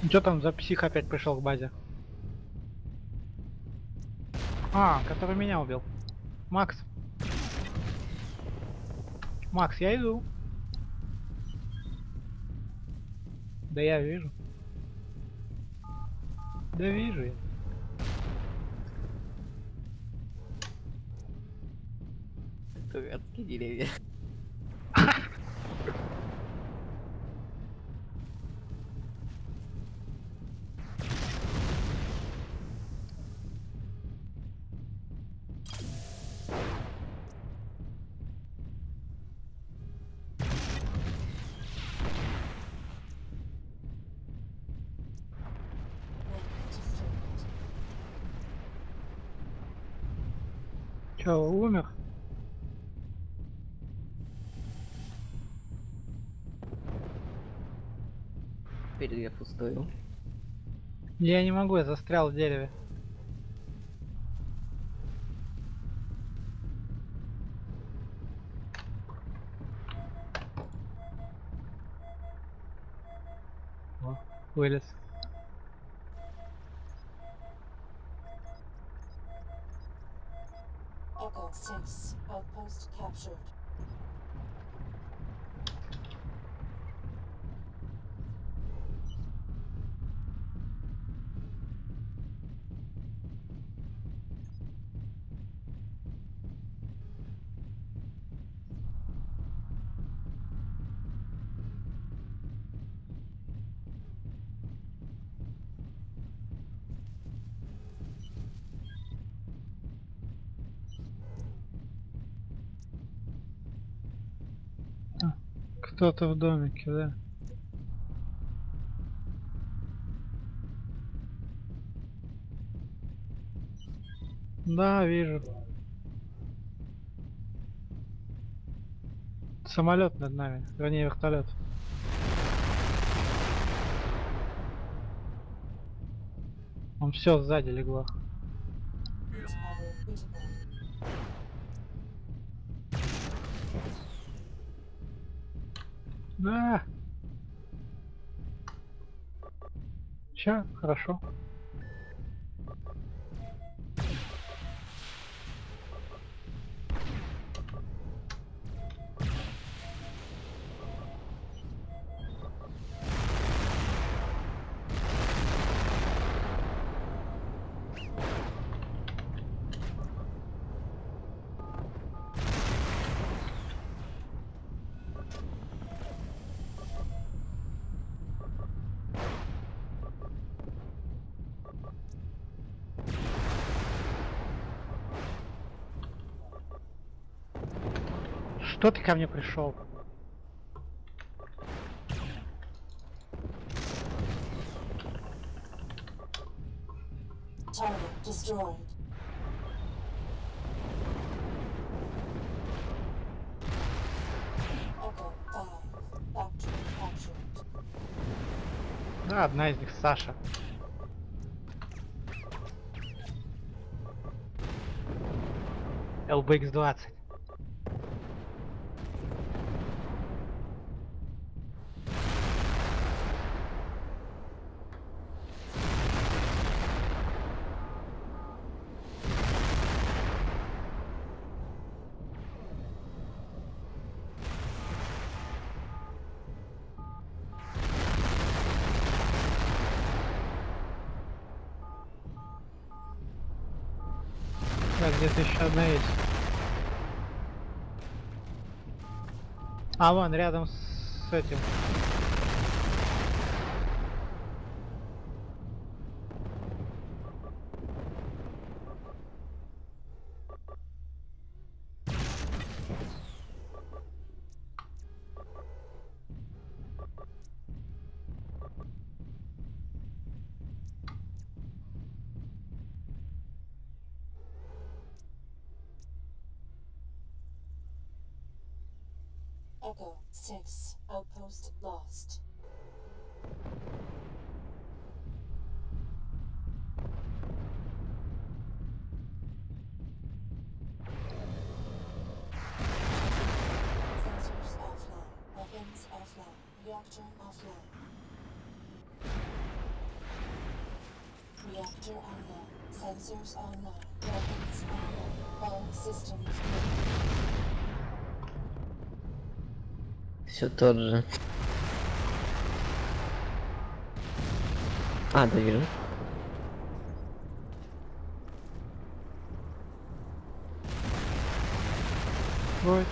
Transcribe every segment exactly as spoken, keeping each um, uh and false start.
Что там за псих опять пришел к базе? А, который меня убил. Макс. Макс, я иду. Да я вижу. Да вижу я. Дурацкие деревья. Че, умер? Перед пустую. Я не могу, я застрял в дереве. О, вылез. Echo six, outpost captured. Кто-то в домике, да? Да, вижу. Самолет над нами, вернее вертолет. Он все сзади легло. Tower critical. Да. Ща, хорошо. Что ты ко мне пришел? Target destroyed. Echo five, factory captured. Да, одна из них Саша. эл бэ икс двадцать. Да, где-то еще одна есть. А вон рядом с этим. Echo six, outpost lost. Sensors offline, weapons offline, reactor offline. Reactor online. Sensors online. Weapons online. All systems go. Все тот же. А, да вижу. Вот.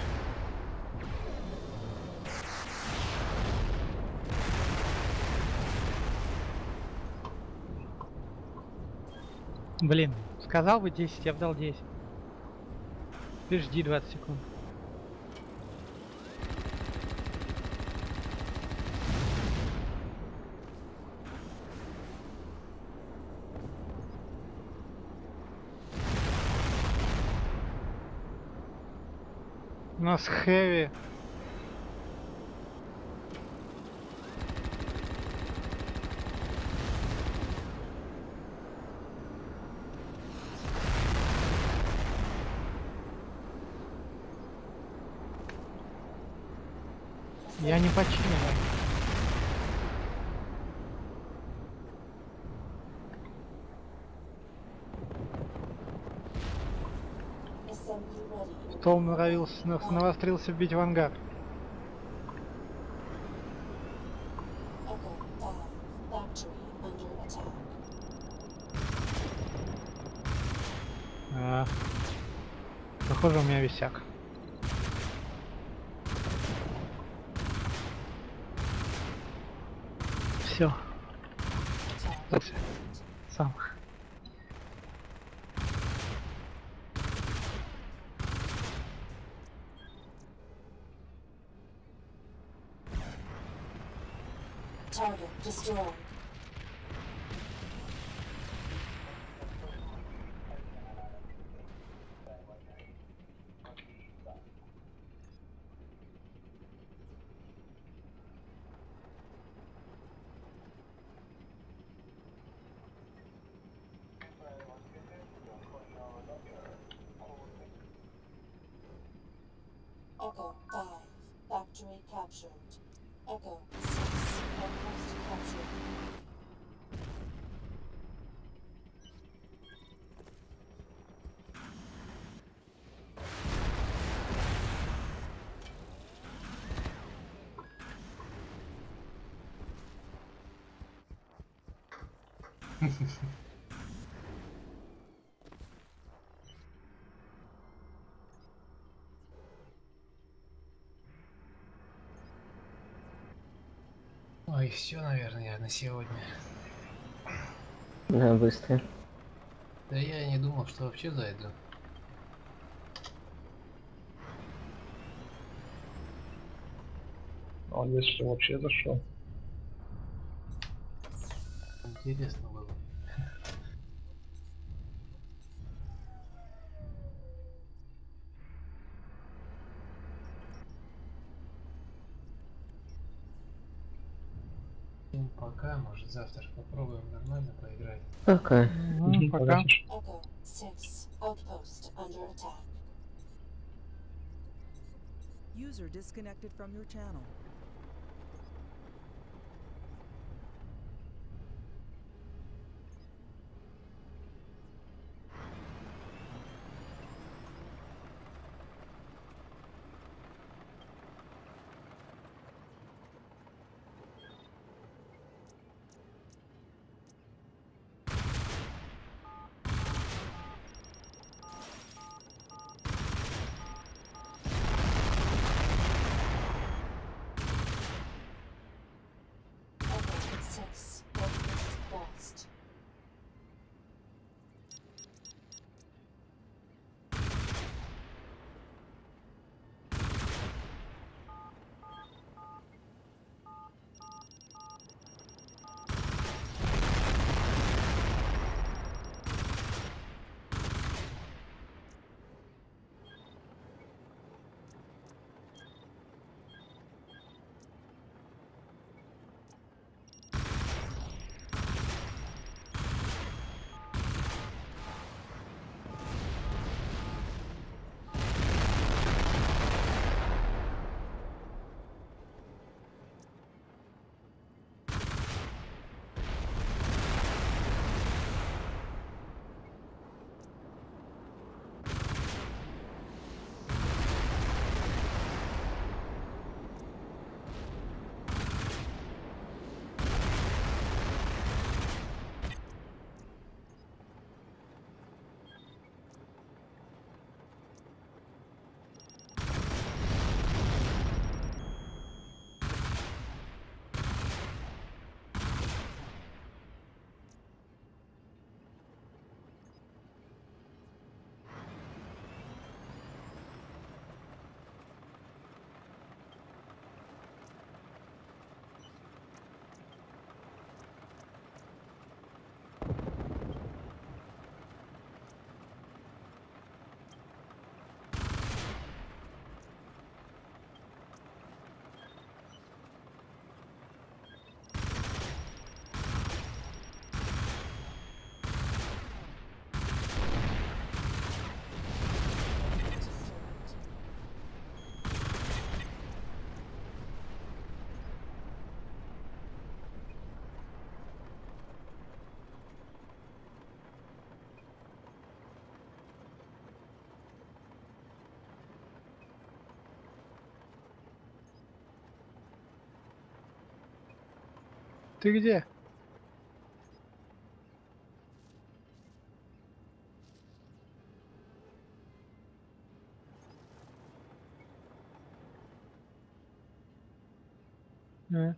Блин, сказал бы десять, я бы дал десять. Ты жди двадцать секунд. У нас хэви. Я не починен. Assembly ready. Кто норовился, на- навострился бить в ангар. Echo five. Factory under attack. А, похоже, у меня висяк. Все, Attack. сам. Target destroyed. Echo five. Factory captured. Echo six. Outpost captured. Ой, все, наверное, на сегодня. Да, быстро. Да я не думал, что вообще зайду. А он здесь что, вообще зашел? Интересно было. Всем пока, может завтра попробуем нормально поиграть. Пока. Мгм, пока. Echo six. Outpost under attack. User disconnected from your channel. Ты где? А?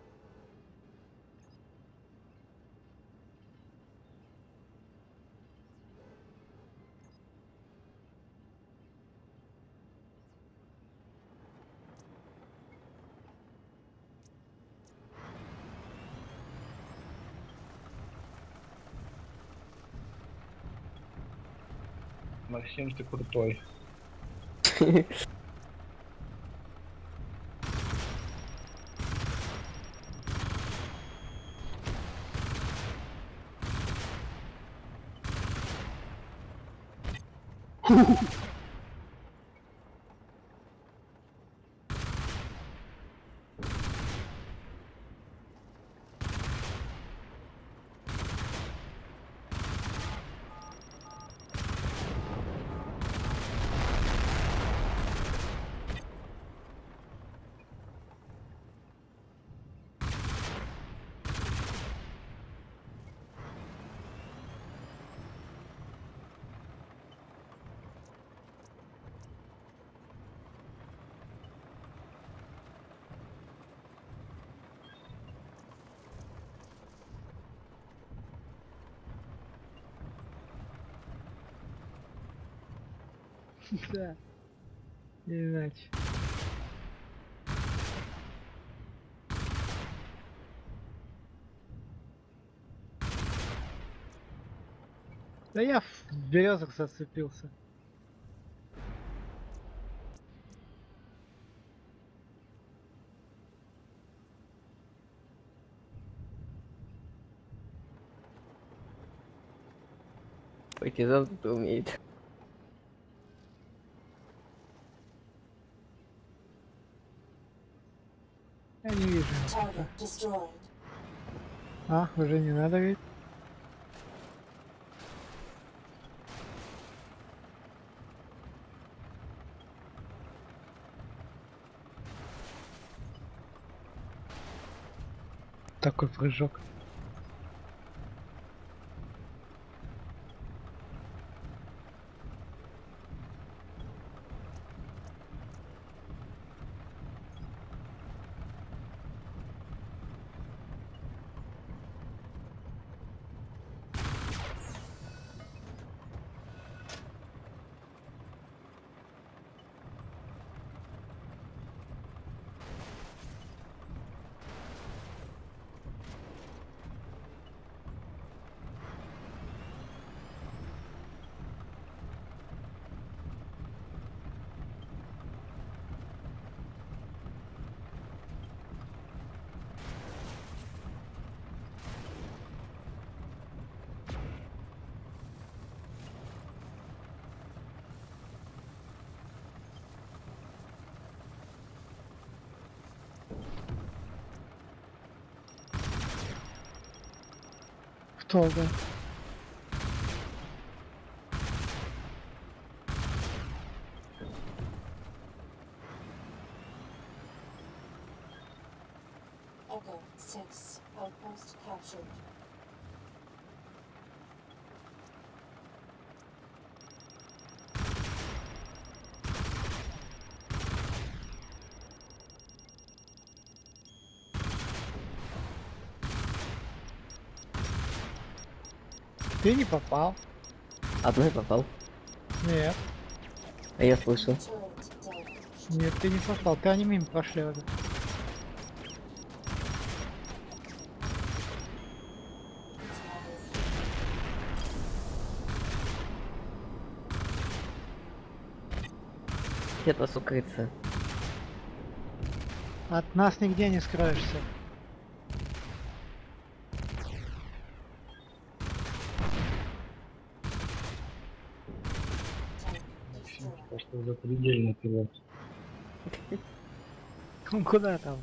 Максим, ты крутой. Да. Не иначе. Да я в березах зацепился. Партизан тут умеет. Я не вижу. Target destroyed. А, уже не надо ведь. Такой прыжок. Кто, да? Echo six. Outpost captured. Ты не попал. Одной попал. Нет, А я слышал. Turret damaged. нет, ты не попал. Ты они мимо прошли. Вот. Где от вас укрыться? От нас нигде не скроешься. Tank Максим, destroyed. просто запредельный пилот. Ну, куда там?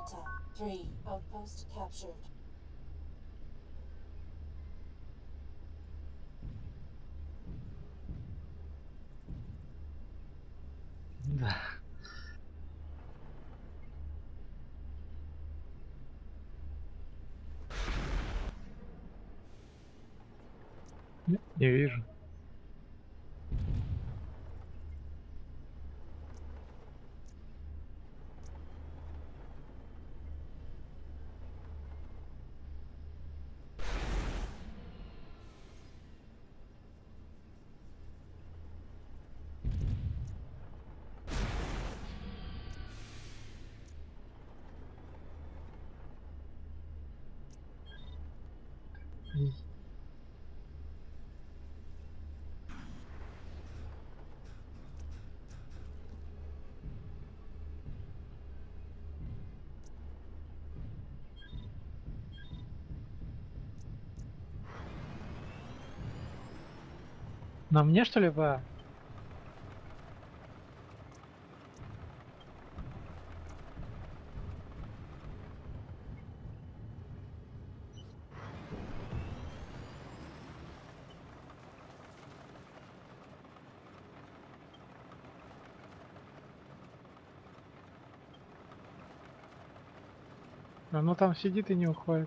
Delta three outpost captured. Да. Не не вижу. М. На мне что ли ба? Оно там сидит и не уходит.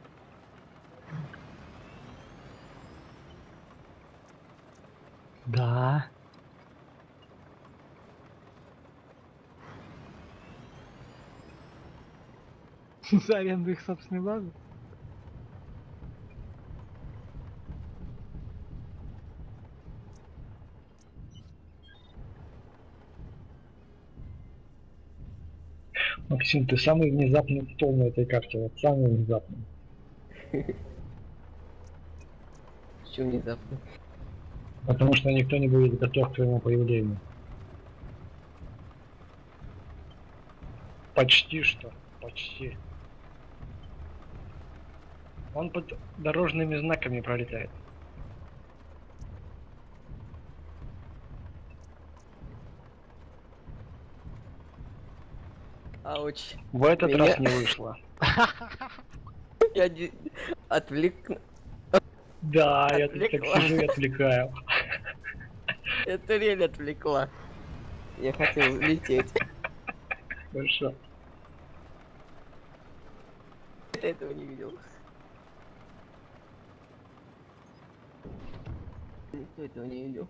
Да. За аренду их собственной базы. Максим, ты самый внезапный стол на этой карте, вот самый внезапный. Почему внезапно? Потому что никто не будет готов к твоему появлению. Почти что, почти. Он под дорожными знаками пролетает. Ауч. В этот Меня- раз не вышло. Я не... отвлек... Да, я тут так Отвлекла. сижу и отвлекаю. Эта рель отвлекла. Я хотел лететь. Хорошо. Я этого не видел. Никто этого не видел.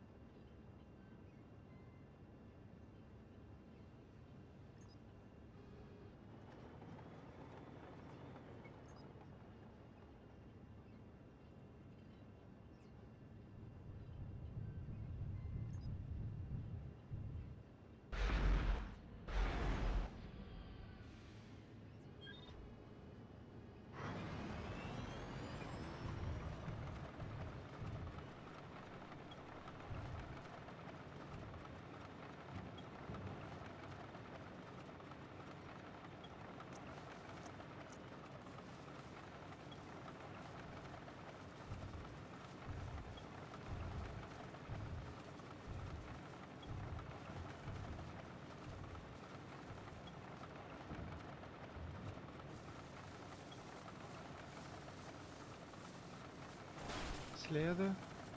Следую.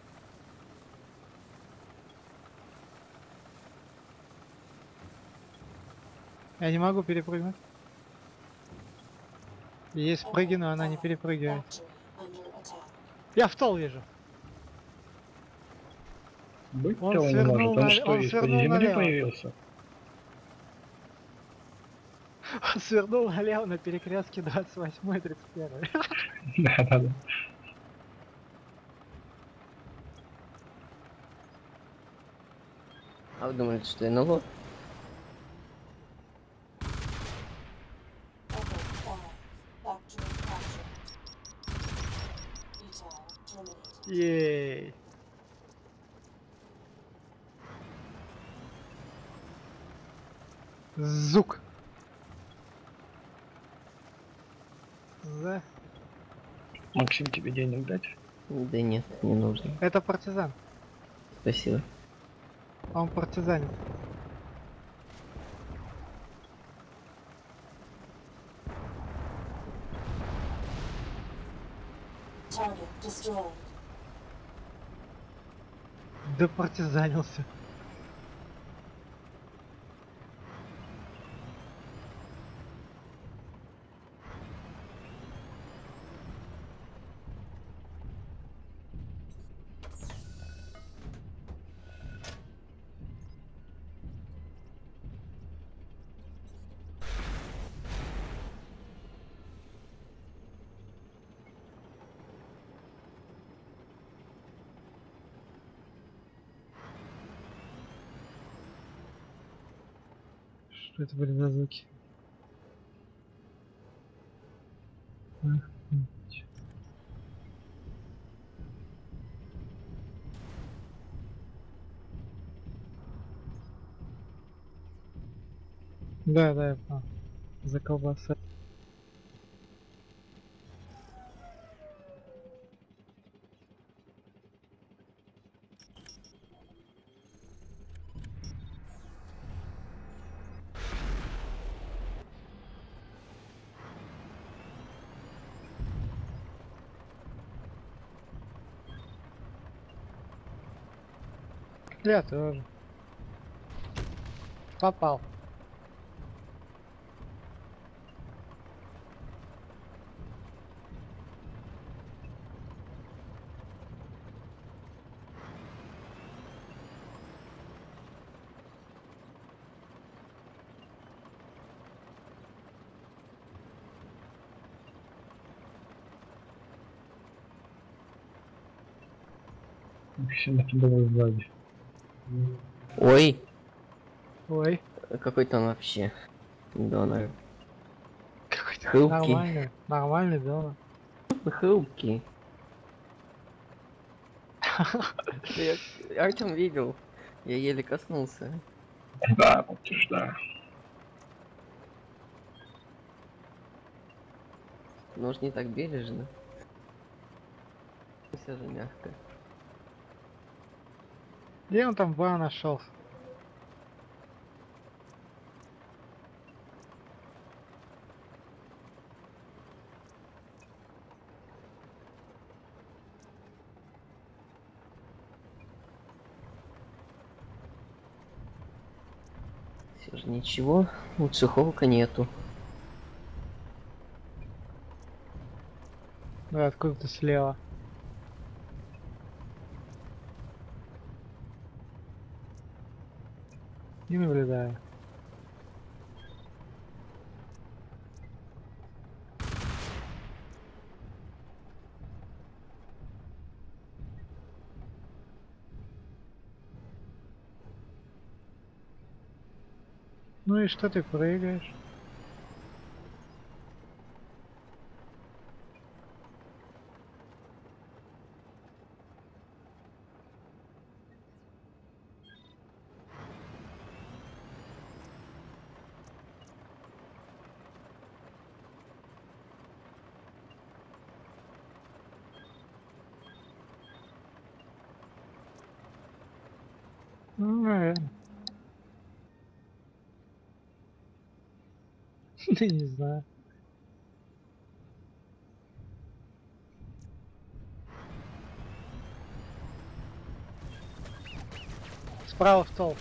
Я не могу перепрыгнуть. Есть прыги, но она не перепрыгивает. Factory under attack. Я в тол вижу. Быть Он того не свернул может. Он на- что, он из-под свернул земли налево. появился? Свернул налево на перекрестке двадцать восьмой и тридцать первый. Да, да, да. А вы думаете, что я НЛО? Echo five. Factory captured. Etal terminated. Ей. Зук. За. Максим, тебе денег дать? Да нет, не нужно. Это партизан. Спасибо. Он партизанит. Target destroyed. Да партизанился. Что это были за звуки? Ах, м, чё. Да, да, я понял. За колбаса. Я тоже. Попал. Все на тебя сзади. Ой, Ой, какой там вообще донор. какой-то Хрупкий. нормальный, нормальный донор. Хрупкий. Я Артем видел. Я еле коснулся. Да, подтверждаю. Но уж не так бережно. Все же мягко. Где он там ба нашел? Все же ничего. Лучше Хоука нету. Да, откуда-то слева. Не наблюдаю. Ну и что ты прыгаешь? Ну, наверное. Да не знаю. Справа стол.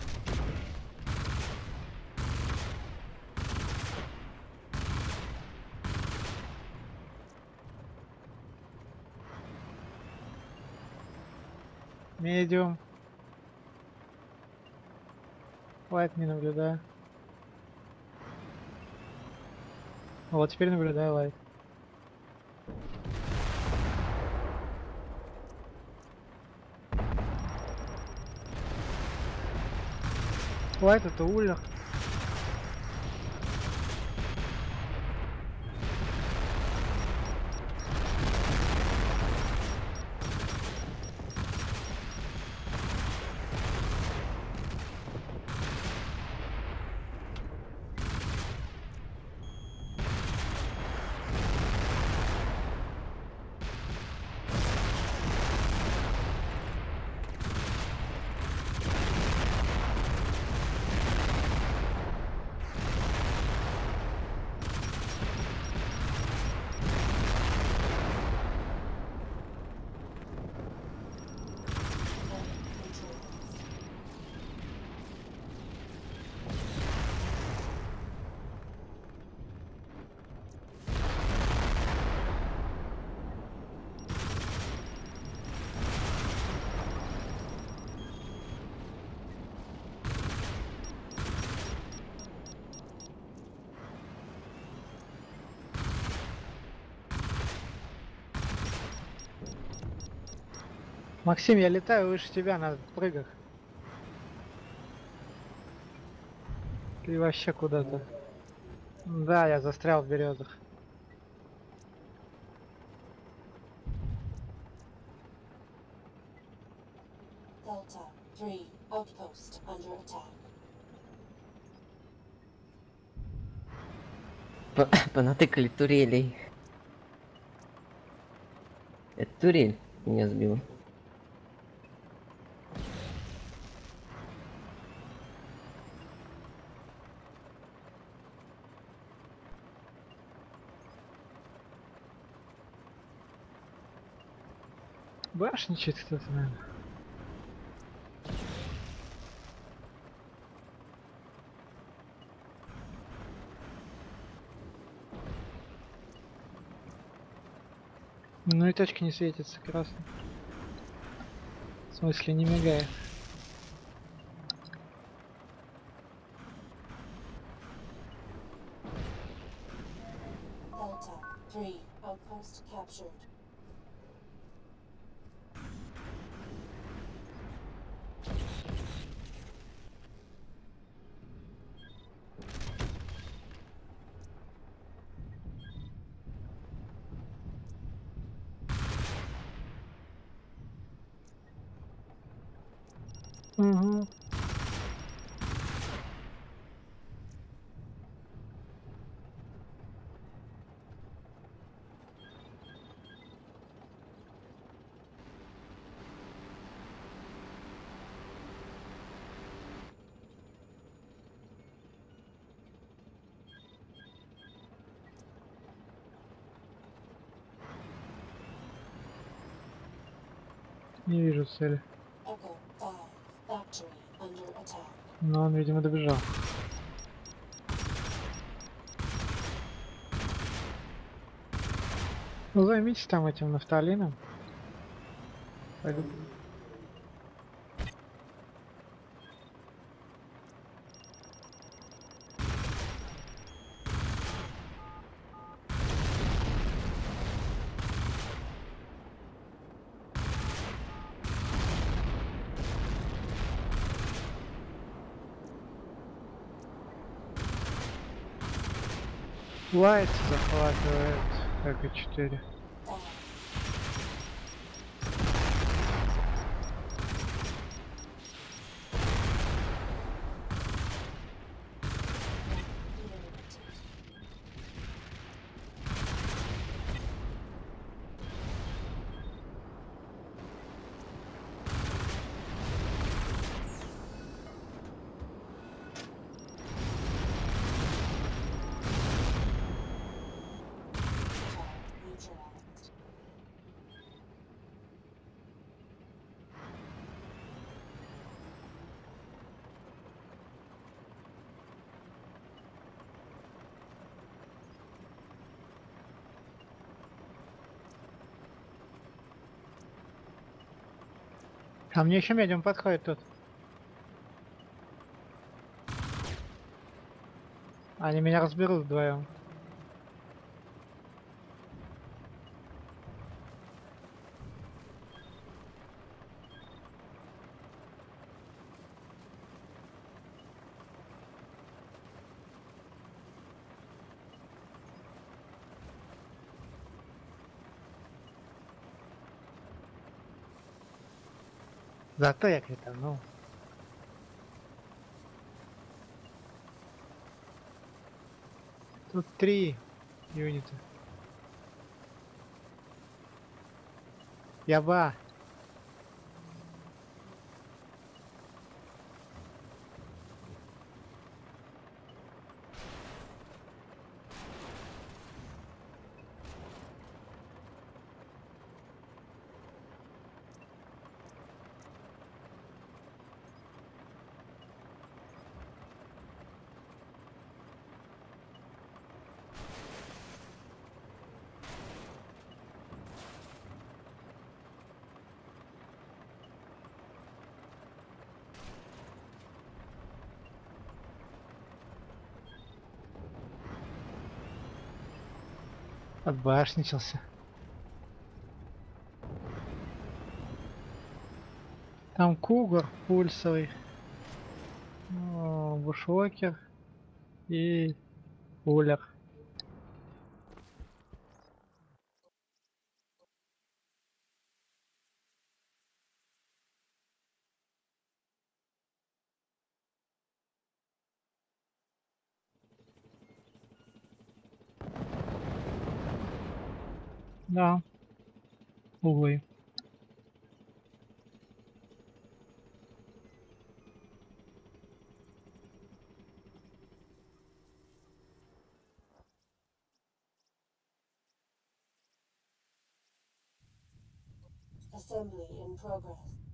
Медиум. Лайт не наблюдаю. Вот теперь наблюдаю лайт. Лайт это Уллер. Максим, я летаю выше тебя на прыгах. Ты вообще куда-то. Да, я застрял в березах. Delta three outpost under attack. П- Понатыкали турелей. Это турель меня сбила. Башничает кто-то, наверное. Ну и точки не светятся красно. В смысле, не мигает. Delta three outpost captured. Угу. Не вижу цели. Echo five factory under attack. Но он, видимо, добежал. Ну займитесь там этим нафталином. Пойду. Лайт захватывает эко четыре. Down. Eliminated. Attack neutralized. А мне еще медиум подходит тут. Они меня разберут вдвоем. Зато я кританул. Тут три юнита. Яба. Отбашничался. Там Кугар пульсовый, о, Бушокер и Пулер. Да, увы. Assembly in progress.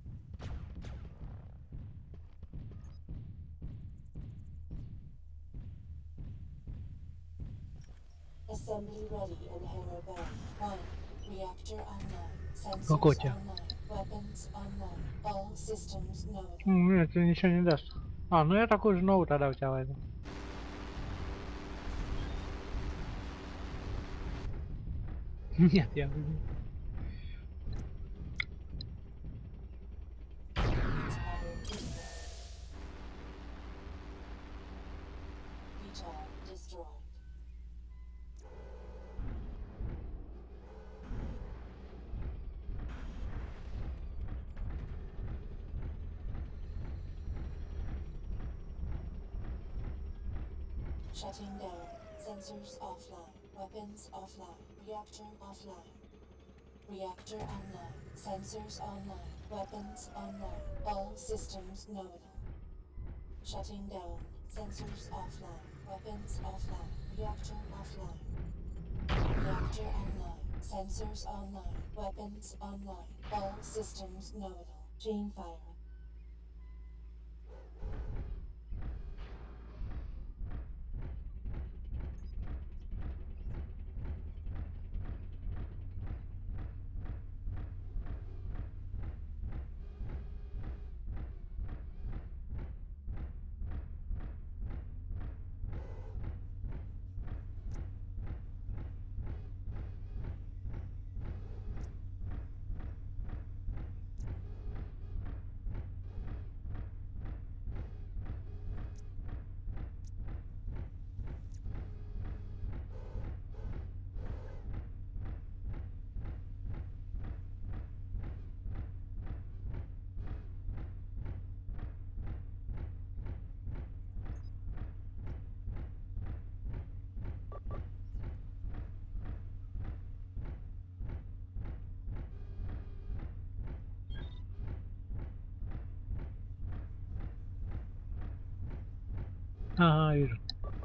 Assembly ready in Hero Bay. One. Reactor online. Sensors Какой-то. online. Weapons online. All systems nominal. М, Нет, тебе ничего не даст. А, ну я такой же новый тогда у тебя возьму. Нет, я возьму. Vital destroyed. Shutting down. Sensors offline. Weapons offline. Reactor offline. Reactor online. Sensors online. Weapons online. All systems nominal. Shutting down. Sensors offline. Weapons offline. Reactor offline. Reactor online. Sensors online. Weapons online. All systems nominal. Chain fire. Ага, вижу.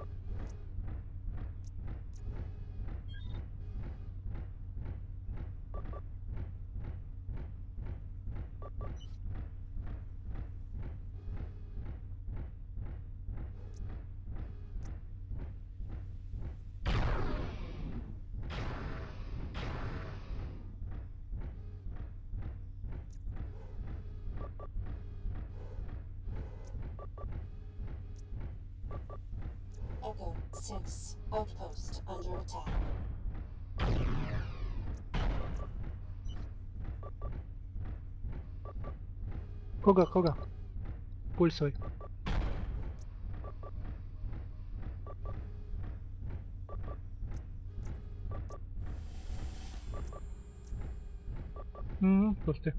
Echo six. Outpost under attack. Кугар, Кугар. Пульсовый. Угу, пусты.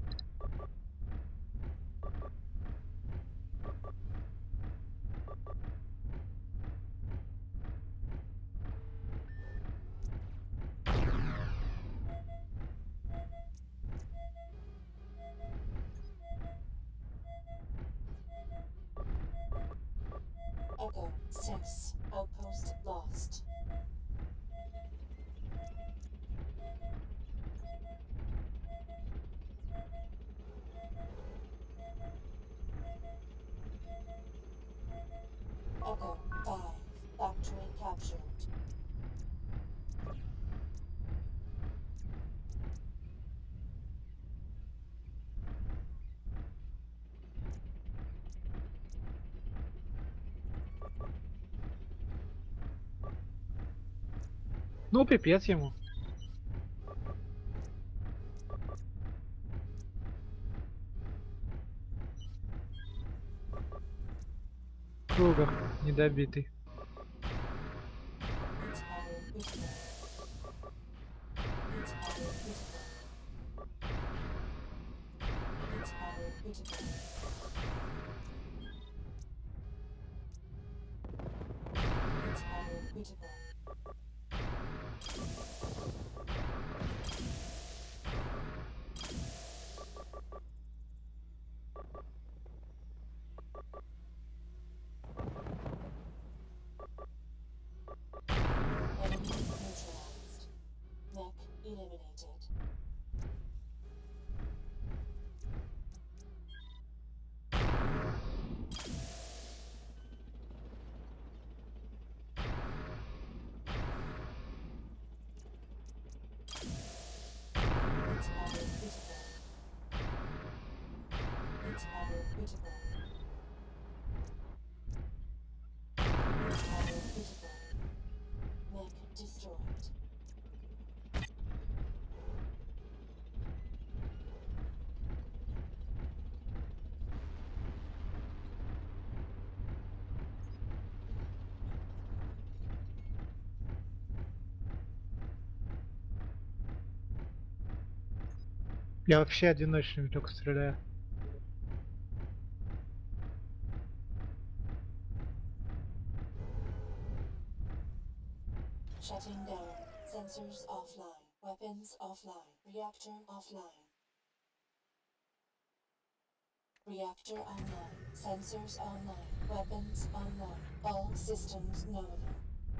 Echo six. Outpost lost. Echo five. Factory captured. Ну, пипец ему. Кугар, недобитый. Eliminated. Mech destroyed. Я вообще одиночными только стреляю. Shutting down. Sensors offline. Weapons offline. Reactor offline. Reactor online. Sensors online. Weapons online. All systems nominal.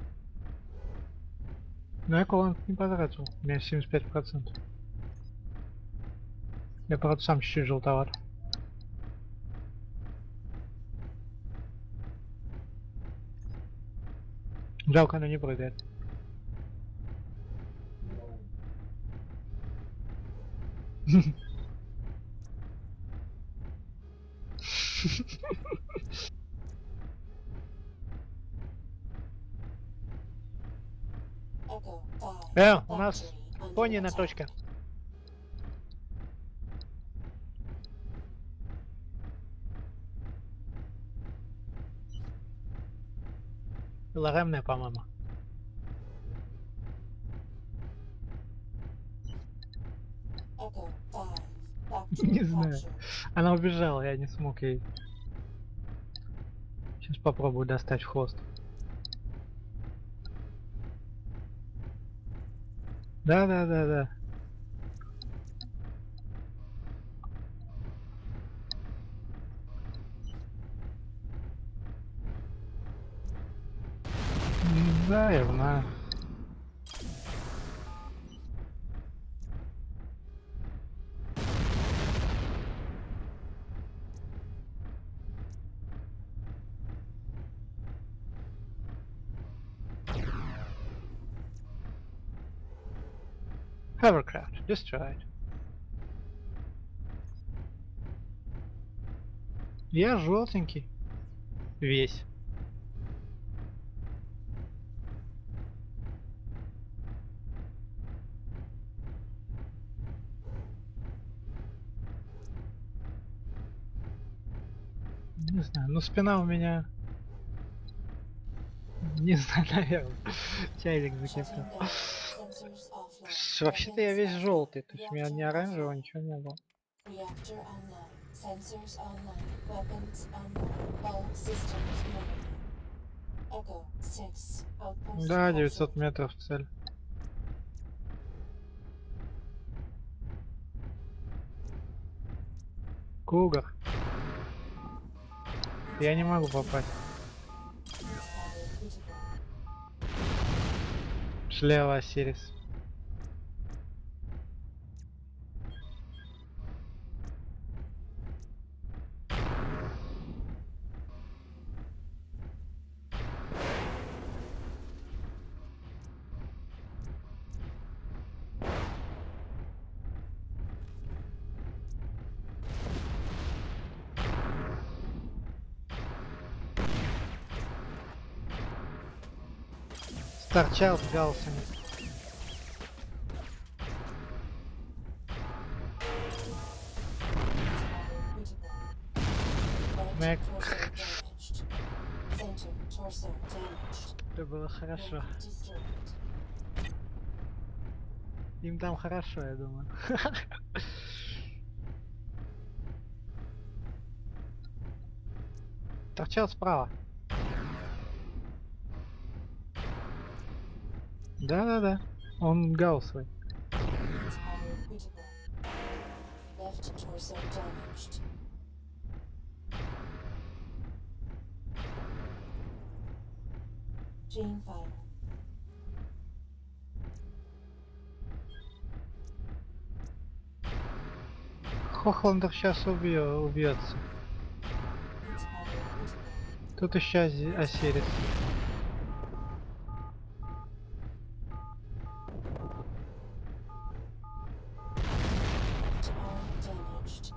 Но я колонку не потратил. У меня семьдесят пять процентов. Я, правда, сам чуть-чуть желтоват. Жалко, она не прыгает. Echo five. Э, у нас Factory under пони на attack. точке. Лоремная, по-моему. Echo five. Factory Не знаю. captured. Она убежала, я не смог ей. Сейчас попробую достать в хвост. Да, да, да, да. М, Да, я знаю. Hovercraft destroyed. Я желтенький. Весь. Не знаю, ну спина у меня... Не знаю, наверное. Чайник закипел. Shutting down. Sensors offline. Ш- Вообще-то я Weapons весь offline. желтый, то есть у меня Reactor ни оранжевого, offline. ничего не было. Reactor online. Sensors online. Weapons online. All systems nominal. Echo six. Outpost Да, девятьсот captured. метров цель. Кугар. Я не могу попасть. Слева Осирис. Торчал с галсами. Мэг. Torso damaged. Это было хорошо. Mech destroyed. Им там хорошо, я думаю. Торчал справа. Да-да-да. Он гал свой. Entire critical. Left torso damaged. Gene fire. Хохландер сейчас убьё- убьется. Entire critical. Тут еще Ози- Осирис. Left arm damaged.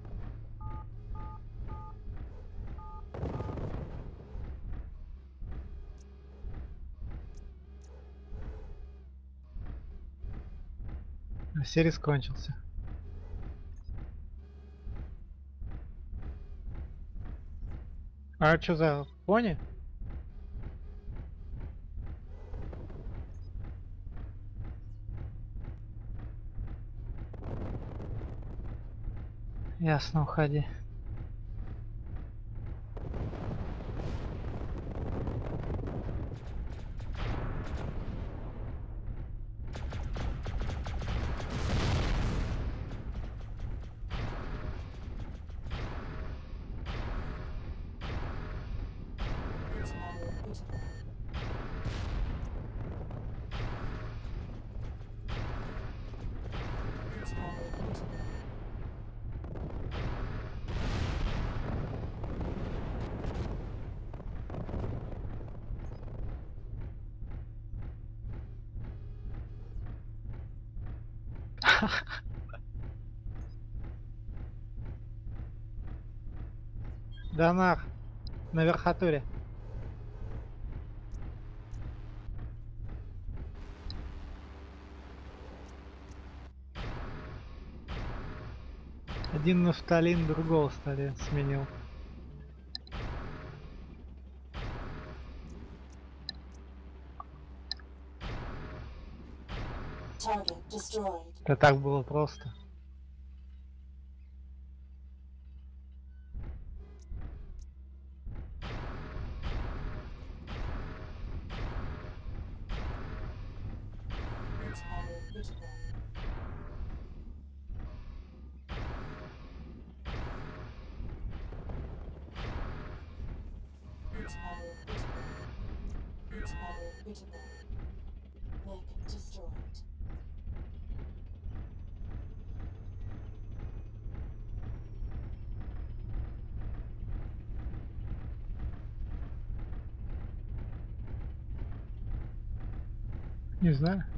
Осирис кончился. А что за пони? Ясно, уходи. Entire critical. Entire critical. Донар. На верхотуре. Один нафталин другого стали сменил. Target destroyed. Это так было просто. Entire critical. Entire critical. Entire critical. Mech destroyed. Не знаю.